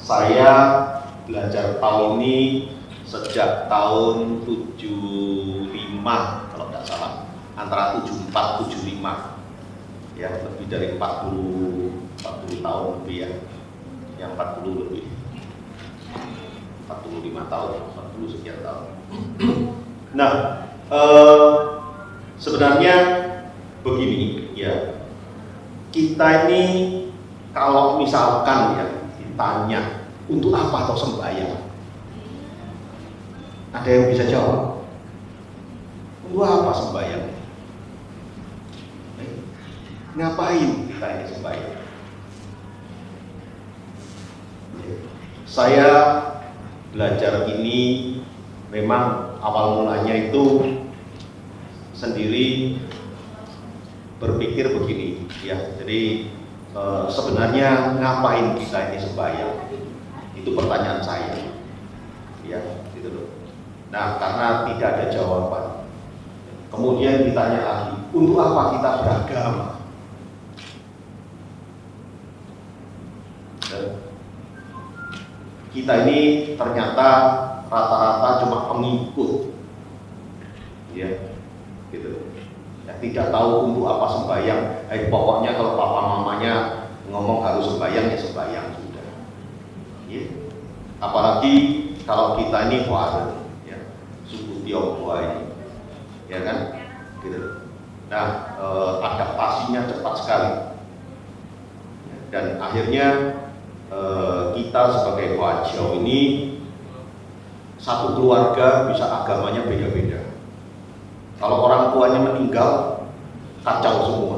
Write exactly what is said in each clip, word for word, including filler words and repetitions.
saya belajar tahun ini sejak tahun tujuh puluh lima kalau tidak salah, antara tujuh puluh empat tujuh puluh lima, ya lebih dari empat puluh tahun lebih ya, yang empat puluh lebih, empat puluh lima tahun, empat puluh sekian tahun. Nah, eh, sebenarnya begini ya, kita ini kalau misalkan ya ditanya untuk apa atau sembahyang, ada yang bisa jawab? Untuk apa sembahyang? Eh, ngapain kita ini sembahyang? Saya belajar ini memang awal mulanya itu sendiri berpikir begini ya. Jadi e, sebenarnya ngapain kita ini sembahyang? Itu pertanyaan saya. Ya, gitu loh. Nah, karena tidak ada jawaban. Kemudian ditanya lagi, untuk apa kita beragama? Dan kita ini ternyata rata-rata cuma pengikut, ya, gitu. Ya, tidak tahu untuk apa sembahyang. Eh, pokoknya kalau papa mamanya ngomong harus sembahyang ya sembahyang sudah. Ya. Apalagi kalau kita ini warung, ya, suku Tionghoa ini, ya kan, gitu. Nah, eh, adaptasinya cepat sekali, dan akhirnya eh, kita sebagai Wajau ini satu keluarga bisa agamanya beda-beda. Kalau orang tuanya meninggal, kacau semua.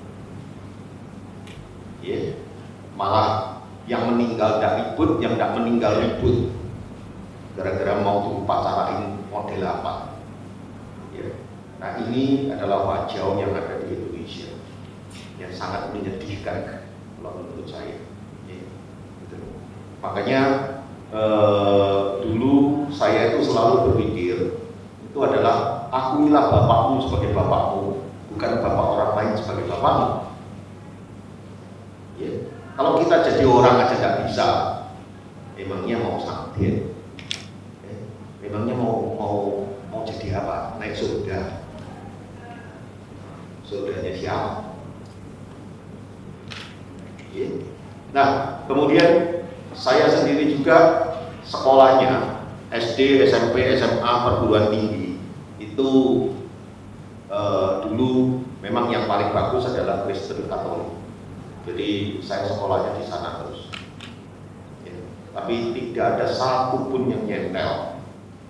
Ya, malah yang meninggal tidak ribut, yang tidak meninggal ribut. Gara-gara mau diupacarain model apa. Ya. Nah, ini adalah Wajau yang ada di Indonesia, yang sangat menyedihkan kalau menurut saya. Ya. Gitu. Makanya eh, dulu saya itu selalu berpikir, itu adalah akuilah bapakmu sebagai bapakmu, bukan bapak orang lain sebagai bapakmu. Ya. Kalau kita jadi orang aja nggak bisa, emangnya mau sakit? Ya. Emangnya mau mau mau jadi apa? Naik surga? Surganya siapa? Ya. Nah, kemudian saya sendiri juga sekolahnya S D, S M P, S M A, perguruan tinggi itu eh, dulu memang yang paling bagus adalah Kristen Katolik. Jadi saya sekolahnya di sana terus. Ya. Tapi tidak ada satu pun yang nyentel.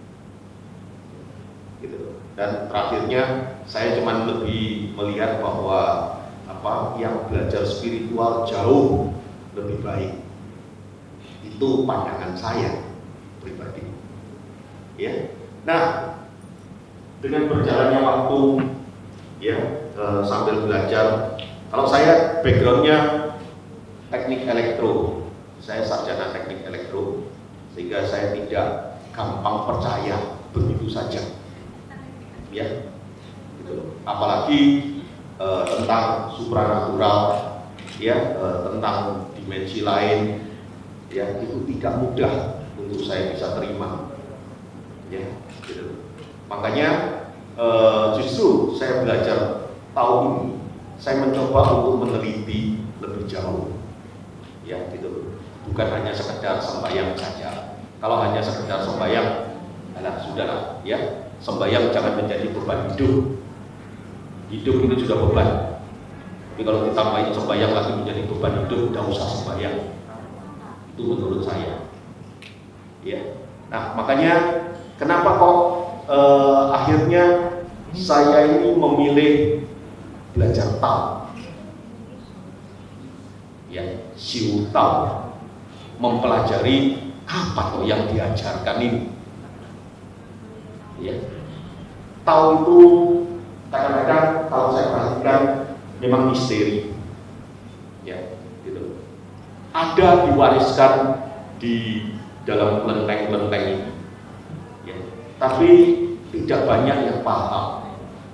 Gitu. Dan terakhirnya saya cuma lebih melihat bahwa apa yang belajar spiritual jauh lebih baik. Itu pandangan saya pribadi. Ya. Nah, dengan berjalannya waktu, ya, e, sambil belajar. Kalau saya backgroundnya teknik elektro, saya sarjana teknik elektro, sehingga saya tidak gampang percaya begitu saja. Ya, gitu. Apalagi e, tentang supranatural, ya, e, tentang dimensi lain, ya, itu tidak mudah untuk saya bisa terima. Ya, gitu. Makanya eh, justru saya belajar tahun ini, saya mencoba untuk meneliti lebih jauh, ya gitu. Bukan hanya sekedar sembahyang saja. Kalau hanya sekedar sembahyang, alah sudahlah, ya. Sembahyang jangan menjadi beban hidup. Hidup ini sudah beban. Tapi kalau ditambahin sembahyang lagi menjadi beban hidup, tidak usah sembahyang. Itu menurut saya. Ya. Nah, makanya kenapa kok Uh, akhirnya saya ini memilih belajar Tao, ya, Siu Tao, mempelajari apa tuh yang diajarkan ini. Ya, Tao itu kadang-kadang kalau saya perhatikan memang misteri, ya, gitu. Ada diwariskan di dalam kelenteng-kelenteng ini. Tapi tidak banyak yang paham.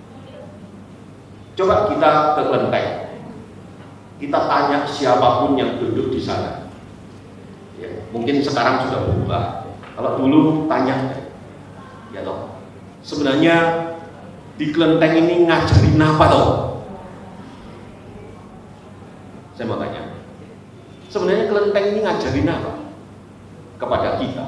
Coba kita ke kelenteng, kita tanya siapapun yang duduk di sana, Ya, mungkin sekarang sudah berubah. Kalau dulu tanya, ya toh, sebenarnya di kelenteng ini ngajarin apa toh? Saya mau tanya, sebenarnya kelenteng ini ngajarin apa kepada kita?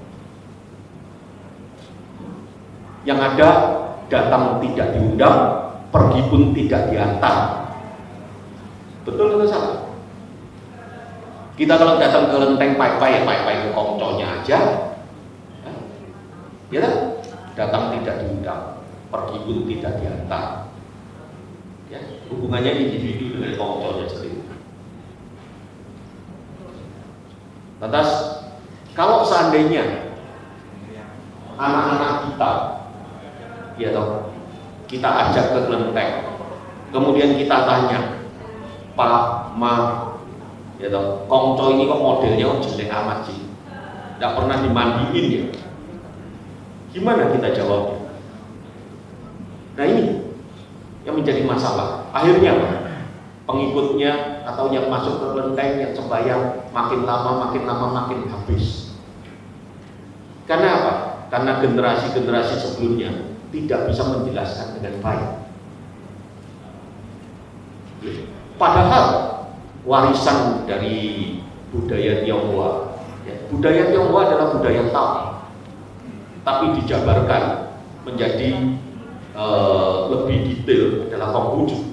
Yang ada datang tidak diundang, pergi pun tidak diantar. Betul atau salah? Kita kalau datang ke kelenteng pai-pai, ya pai-pai ke kongconya aja, ya kan? Datang tidak diundang, pergi pun tidak diantar. Ya, hubungannya individu dengan kongconya sendiri. Lantas, kalau seandainya anak-anak kita, ya toh, kita ajak ke kelenteng, kemudian kita tanya, Pak, Ma, ya toh, kongco ini kok modelnya kok jelek amat sih, tidak pernah dimandiin ya, gimana kita jawabnya? Nah ini yang menjadi masalah. Akhirnya apa? Pengikutnya atau yang masuk ke kelenteng, yang sembahyang makin lama makin lama makin habis. Karena apa? Karena generasi-generasi sebelumnya tidak bisa menjelaskan dengan baik. Padahal warisan dari budaya Tionghoa, ya, budaya Tionghoa adalah budaya Tao, tapi dijabarkan menjadi uh, lebih detail adalah Konghucu.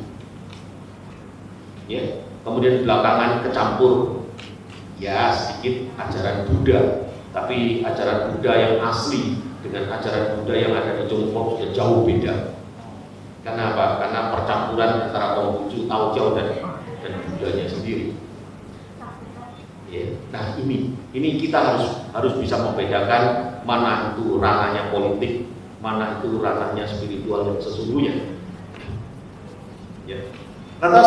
Ya, kemudian belakangan kecampur ya sedikit ajaran Buddha, tapi ajaran Buddha yang asli dengan ajaran Buddha yang ada di Tiongkok sudah jauh beda. Karena apa? Karena percampuran antara Konghucu, Taojiao dan dan Buddhanya sendiri. Ya. Nah ini, ini kita harus harus bisa membedakan mana itu ranahnya politik, mana itu ranahnya spiritual yang sesungguhnya. Ya. Lantas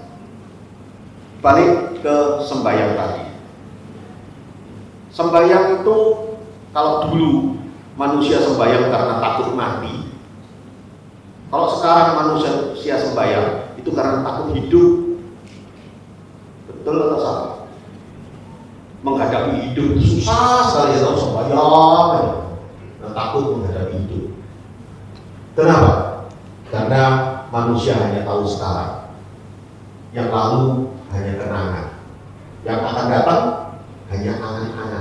balik ke sembahyang tadi. Sembahyang itu kalau dulu manusia sembahyang karena takut mati, kalau sekarang manusia sembahyang itu karena takut hidup. Betul atau salah? Menghadapi hidup susah sekali ya, sembahyang dan takut menghadapi hidup. Kenapa? Karena manusia hanya tahu sekarang, yang lalu hanya kenangan, yang akan datang hanya angan-angan.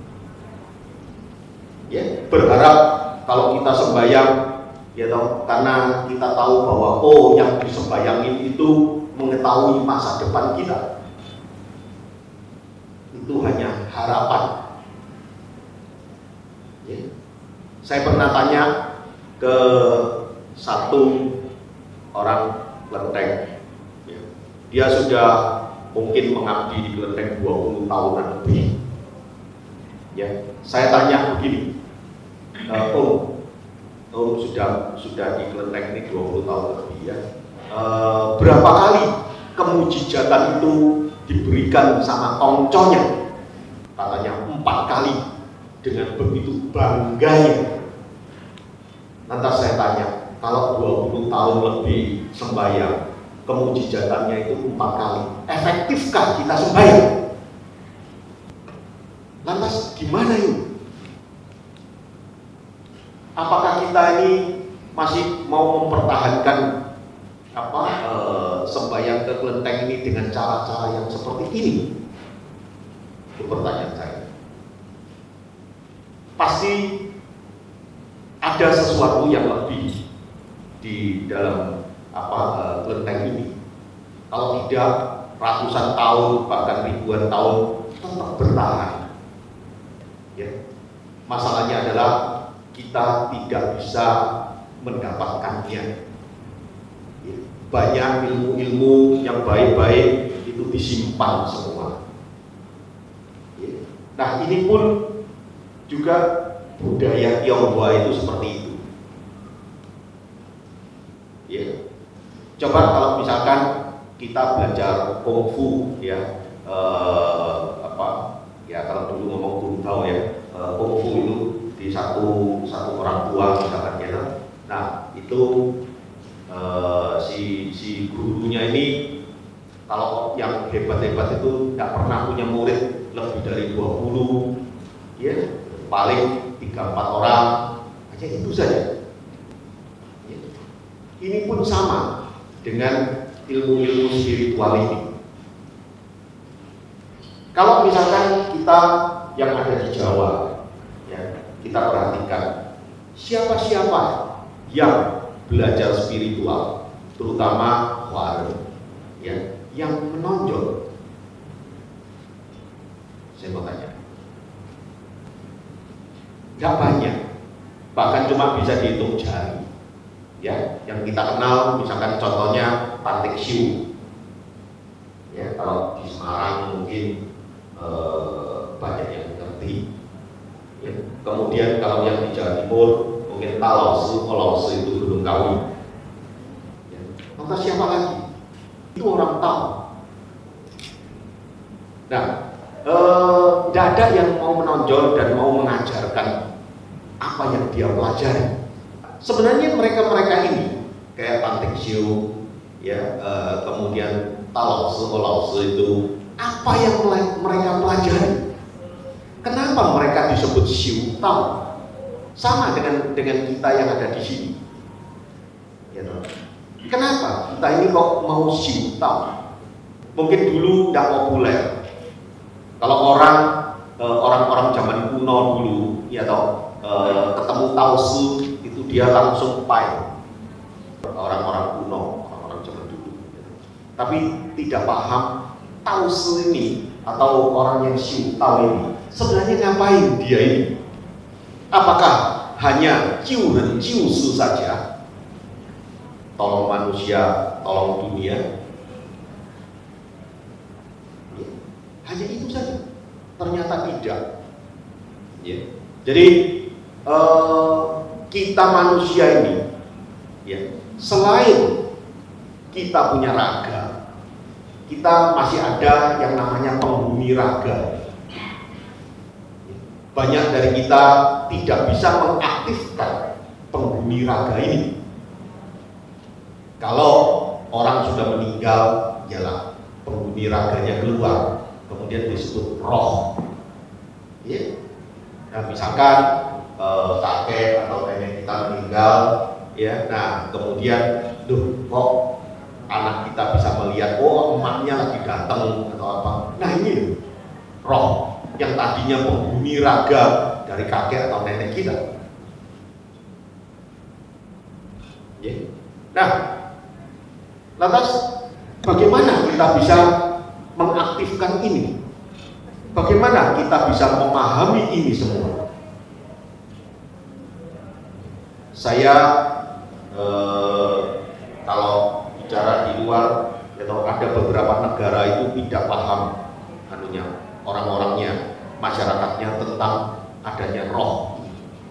Ya, berharap kalau kita sembahyang, ya toh, karena kita tahu bahwa oh yang disembayangin itu mengetahui masa depan kita. Itu hanya harapan. Ya. Saya pernah tanya ke satu orang kelenteng. Ya. Dia sudah mungkin mengabdi di kelenteng dua puluh tahunan lebih. Ya. Saya tanya begini, e, Om, Om sudah sudah di kelenteng ini dua puluh tahun lebih ya. E, berapa kali kemujizatan itu diberikan sama kongconya? Katanya empat kali, dengan begitu bangganya. Lantas saya tanya, kalau dua puluh tahun lebih sembahyang, kemujizatannya itu empat kali, efektifkah kita sembahyang? Lantas gimana yuk? Apakah kita ini masih mau mempertahankan apa e, sembahyang ke kelenteng ini dengan cara-cara yang seperti ini? Itu pertanyaan saya. Pasti ada sesuatu yang lebih di dalam apa e, kelenteng ini. Kalau tidak, ratusan tahun bahkan ribuan tahun tetap bertahan. Ya. Masalahnya adalah kita tidak bisa mendapatkannya. Ya. Banyak ilmu-ilmu yang baik-baik itu disimpan semua. Ya. Nah ini pun juga budaya Tionghoa itu seperti itu. Ya. Coba kalau misalkan kita belajar kungfu, ya eh, apa? Ya kalau dulu ngomong guru tahu ya, eh, kungfu itu di satu satu orang tua misalkan ya. Nah itu eh, si si gurunya ini kalau yang hebat-hebat itu tidak pernah punya punya murid lebih dari dua puluh, ya paling tiga empat orang, hanya itu saja. Ya. Ini pun sama dengan ilmu-ilmu spiritual ini. Kalau misalkan kita yang ada di Jawa, ya, kita perhatikan siapa-siapa yang belajar spiritual, terutama Wali, ya, yang menonjol. Saya mau tanya, nggak banyak, bahkan cuma bisa dihitung jari. Ya, yang kita kenal, misalkan contohnya Pantik Siu. Ya, kalau di Semarang mungkin eh, banyak yang mengerti. Ya, kemudian kalau yang di Jawa Timur mungkin Talausu, Olausu itu Gunung Kawi. Ya, lantas siapa lagi? Itu orang tahu. Nah, tidak eh, ada yang mau menonjol dan mau mengajarkan apa yang dia pelajari. Sebenarnya mereka-mereka ini kayak Pantik Siu, ya, eh, kemudian Talausu, Olausu itu apa yang mereka pelajari? Kenapa mereka disebut Siu tahu? Sama dengan dengan kita yang ada di sini. Ya, kenapa kita ini kok mau Siu tahu? Mungkin dulu tidak populer. Kalau orang orang-orang zaman kuno dulu, ya toh, eh, ketemu Tausu itu dia langsung pai. Orang-orang kuno, orang-orang zaman dulu. Tapi tidak paham Tausu ini atau orang yang Siu tahu ini sebenarnya ngapain dia ini? Apakah hanya Jiu dan Jiu Su saja? Tolong manusia, tolong dunia. Hanya itu saja? Ternyata tidak. Ya. Jadi eh, kita manusia ini, ya, selain kita punya raga, kita masih ada yang namanya penghuni raga. Banyak dari kita tidak bisa mengaktifkan penghuni raga ini. Kalau orang sudah meninggal, yalah penghuni raganya keluar. Kemudian disebut roh. Ya. Nah, misalkan eh, kakek atau nenek kita meninggal, ya. Nah, kemudian, duh, kok anak kita bisa melihat, oh emaknya lagi datang atau apa. Nah, ini roh yang tadinya penghuni raga dari kakek atau nenek kita. Ya. Nah, lantas bagaimana kita bisa mengaktifkan ini? Bagaimana kita bisa memahami ini semua? Saya eh, kalau bicara di luar, ya, ada beberapa negara itu tidak paham anunya, orang-orangnya, masyarakatnya tentang adanya roh.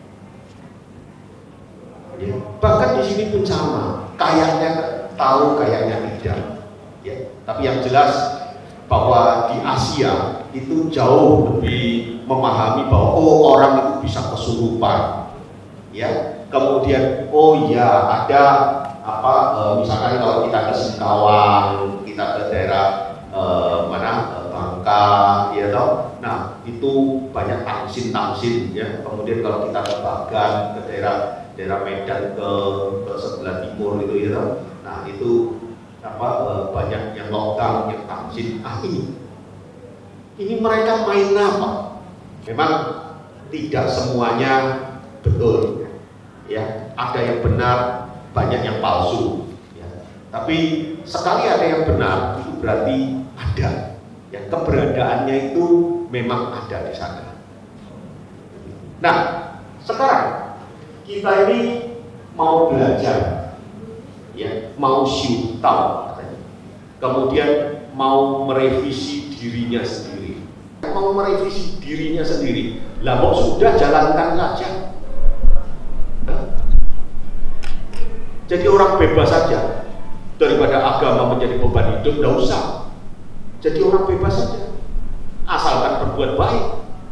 Ya, bahkan di sini pun sama, kayaknya tahu, kayaknya tidak. Ya, tapi yang jelas bahwa di Asia itu jauh lebih memahami bahwa oh orang itu bisa kesurupan, ya. Kemudian oh ya ada apa e, misalkan kalau kita ke Singkawang, kita ke daerah e, mana e, Bangka, ya toh. Nah itu banyak tangsin-tangsin, ya. Kemudian kalau kita ke Bagan, ke daerah daerah Medan ke, ke sebelah timur itu, ya toh. Nah itu apa e, banyak yang logam, yang tangsin. Ah ini ini mereka main apa? Memang tidak semuanya betul, ya. Ada yang benar, banyak yang palsu, ya. Tapi sekali ada yang benar itu berarti ada, ya, keberadaannya itu memang ada di sana. Nah sekarang kita ini mau belajar, ya, mau Siu tahu, kemudian mau merevisi dirinya sendiri, mau merevisi dirinya sendiri, lah kok sudah jalankan saja. Nah, jadi orang bebas saja, daripada agama menjadi beban hidup, tidak usah. Jadi orang bebas saja, asalkan berbuat baik,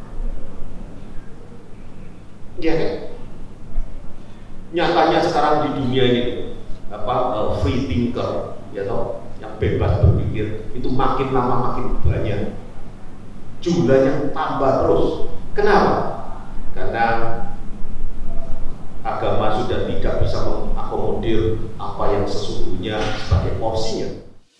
ya kan? Nyatanya sekarang di dunia ini apa uh, free thinker, ya toh, yang bebas berpikir itu makin lama makin banyak. jumlahnya tambah terus. Kenapa? Karena agama sudah tidak bisa mengakomodir apa yang sesungguhnya sebagai porsinya.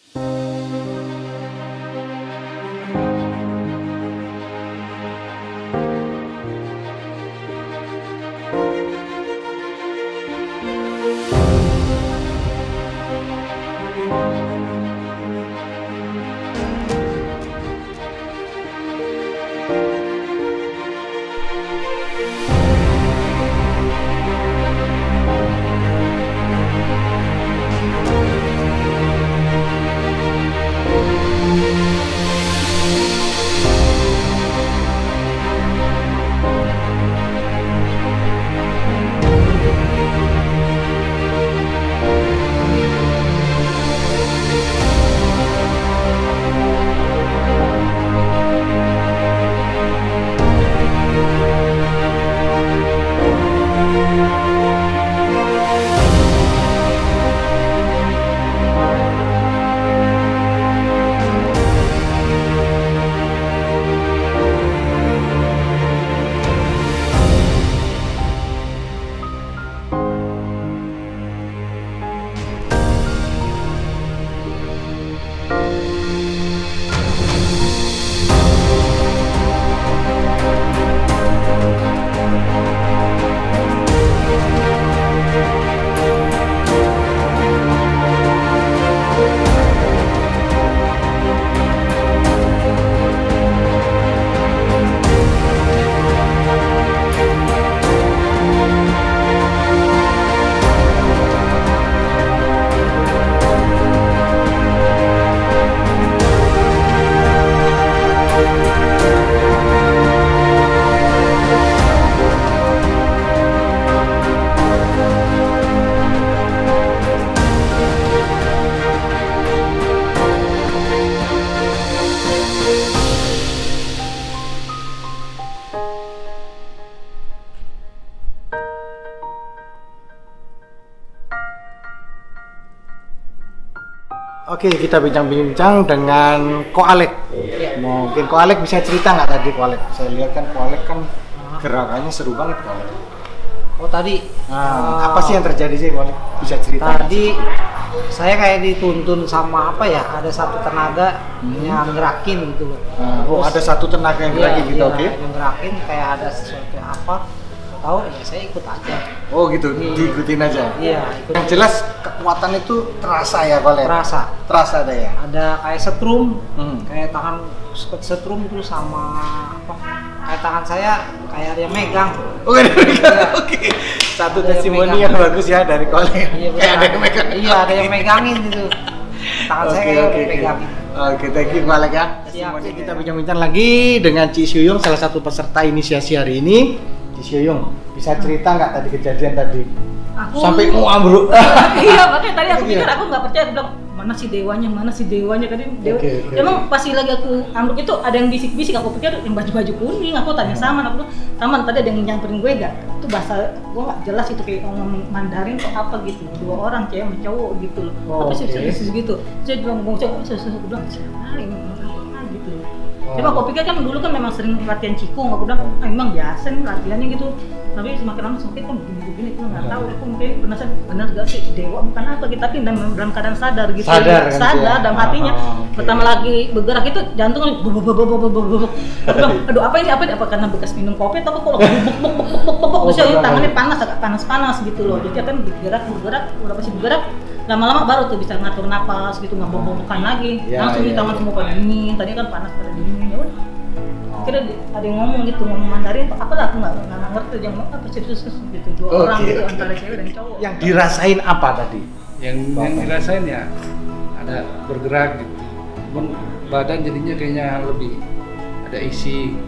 Oke, kita bincang-bincang dengan Ko Alek. Mungkin Ko Alek bisa cerita nggak tadi Ko Alek? Saya lihat kan Ko Alek kan gerakannya seru banget Ko Alek. Oh tadi, Nah, uh, apa sih yang terjadi sih Ko Alek? Bisa cerita? Tadi saya kayak dituntun sama apa ya? Ada satu tenaga Hmm. yang gerakin gitu loh. Nah, oh, ada satu tenaga yang Iya, lagi gitu, iya, oke? yang gerakin kayak ada sesuatu apa? Tahu ya saya ikut aja. Oh gitu, diikutin aja. Iya, ikut. Yang jelas kekuatan itu terasa ya Ko Alek? Terasa. Terasa ada ya? Ada kayak setrum, Hmm. kayak tangan setrum itu sama apa? Kayak tangan saya kayak ada yang megang. Oke, Iya. oke. Satu Ada yang testimoni megang. yang bagus ya dari Ko Alek. Iya, Kayak ada yang megang. Iya, ada yang megangin gitu. Tangan saya Oke, kayak oke, oke. megangin. Oke, thank you Ko Alek ya. Siap. Testimoni kita bincang-bincang lagi dengan Ci Syuyung, salah satu peserta inisiasi hari ini. Ci Syuyung, bisa cerita nggak tadi kejadian tadi? Aku Sampai mau ambruk. iya, makanya tadi aku Iya. pikir aku nggak percaya, aku bilang mana si dewanya, mana si dewanya tadi dewa. Oke, oke. Emang pas lagi aku ambruk itu ada yang bisik-bisik, aku pikir yang baju-baju kuning, aku tanya Saman, aku bilang Saman tadi ada yang nyamperin gue gak? Itu bahasa gue nggak jelas itu kayak ngomong Mandarin atau apa gitu, dua orang cewek sama cowok gitu loh. Oh, Tapi sih oke. serius gitu. Saya bilang ngomong cowok, saya aku bilang siapa ini ngomong apa gitu. Oh. Cuma aku pikir kan dulu kan memang sering latihan cikung, aku bilang ah, emang biasa nih latihannya gitu. Tapi semakin lama semakin kan begini-begini, aku nggak tahu. Aku mungkin penasaran benar gak sih dewa bukan apa gitu, tapi dalam, dalam keadaan sadar gitu. Sadar kan, sadar ya? dalam hatinya. Oh, oke. Pertama lagi bergerak itu jantung kan bubuk bubuk bubuk bubuk bubuk. Aku bilang, aduh apa ini apa ini apa karena bekas minum kopi atau apa kok bubuk bubuk bubuk bubuk bubuk. Oh, Terus pertama tangannya kali. panas agak panas-panas gitu loh. Jadi kan bergerak bergerak udah pasti bergerak. Lama-lama baru tuh bisa ngatur napas gitu, nggak bubuk-bubukan lagi. Ya, Langsung ya, di tangan ya. semua pada dingin. Tadi kan panas pada dingin. Ya udah. Kira ada yang ngomong gitu, ngomong Mandarin apa lah, aku nggak nggak ngerti dia ngomong apa sih terus gitu dua Oke, orang gitu oke. antara cewek dan cowok. Yang dirasain apa tadi? yang yang dirasain ya ada bergerak gitu, cuman badan jadinya kayaknya lebih ada isi,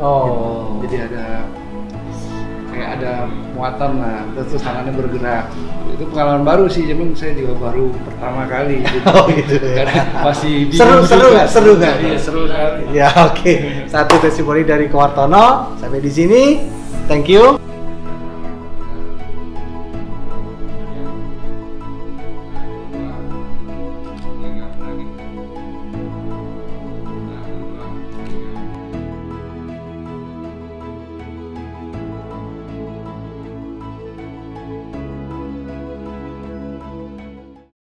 Oh, jadi ada kayak ada muatan lah, terus tangannya bergerak. Itu pengalaman baru sih, cuman saya juga baru pertama kali gitu. Oh, gitu ya. Karena masih Seru, bingung seru juga. nggak? Seru nggak? Iya, seru sekali. Ya oke, satu testimoni dari Ko Wartono. Sampai di sini, thank you.